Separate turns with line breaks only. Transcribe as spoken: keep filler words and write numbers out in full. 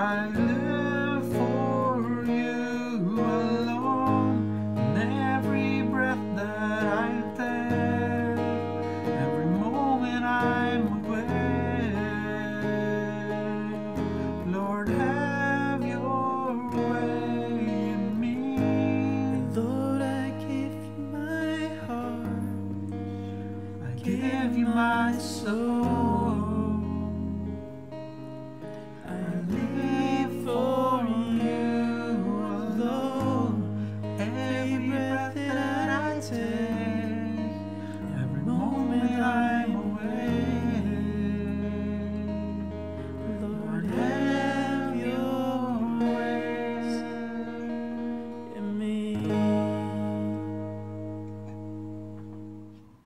I live for you alone, and every breath that I take, every moment I'm awake. Lord, have your way in me.
And Lord, I give you my heart,
I give you my soul.